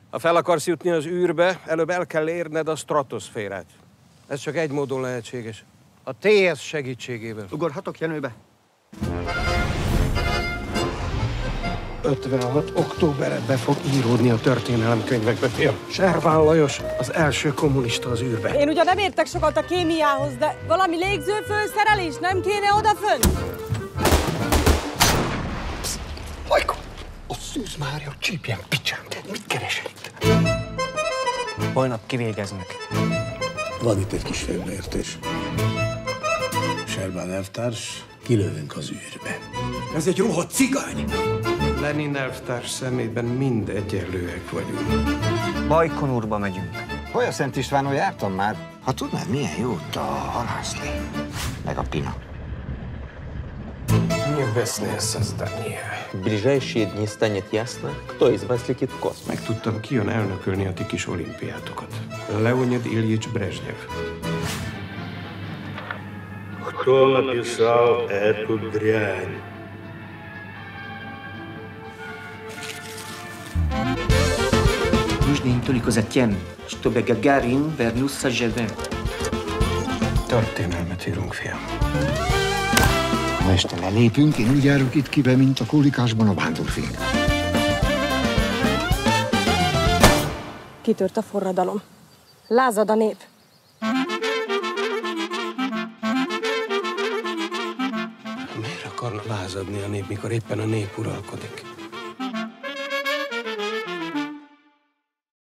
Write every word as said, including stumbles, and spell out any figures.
Ha fel akarsz jutni az űrbe, előbb el kell érned a stratoszférát. Ez csak egy módon lehetséges. A té es segítségével. Ugorhatok Jenőbe? ötvenhat októberre be fog íródni a történelemkönyvekbe, fiam. Serván Lajos az első kommunista az űrbe. Én ugyan nem értek sokat a kémiához, de valami légzőfőszerelés nem kéne odafönn? Majko! A Szűz Mária csípjen picsám! Mit keresel itt? Holnap kivégeznek. Van itt egy kis félreértés. Serván elvtárs, kilövünk az űrbe. Ez egy rohadt cigány! Lenin elvtárs szemében mind egyenlőek vagyunk. Bajkonurba megyünk. Hol Szent Istvánon jártam már? Ha tudnád, milyen jó ott a halászlé, meg a pina. Небесное создание. В ближайшие дни станет ясно, кто из вас летит в космос. Megtudtam, ki jön elnökölni a ti kis olimpiátokat. Leonid Ilyics Brezsnyev. Кто написал эту дрянь? Нужно только затем, чтобы Гагарин вернулся живым. Történelmet írunk, fiam. Ha este lelépünk, én úgy járok itt kibe, mint a kólikásban a vándorfény. Kitört a forradalom. Lázad a nép. Miért akarna lázadni a nép, mikor éppen a nép uralkodik?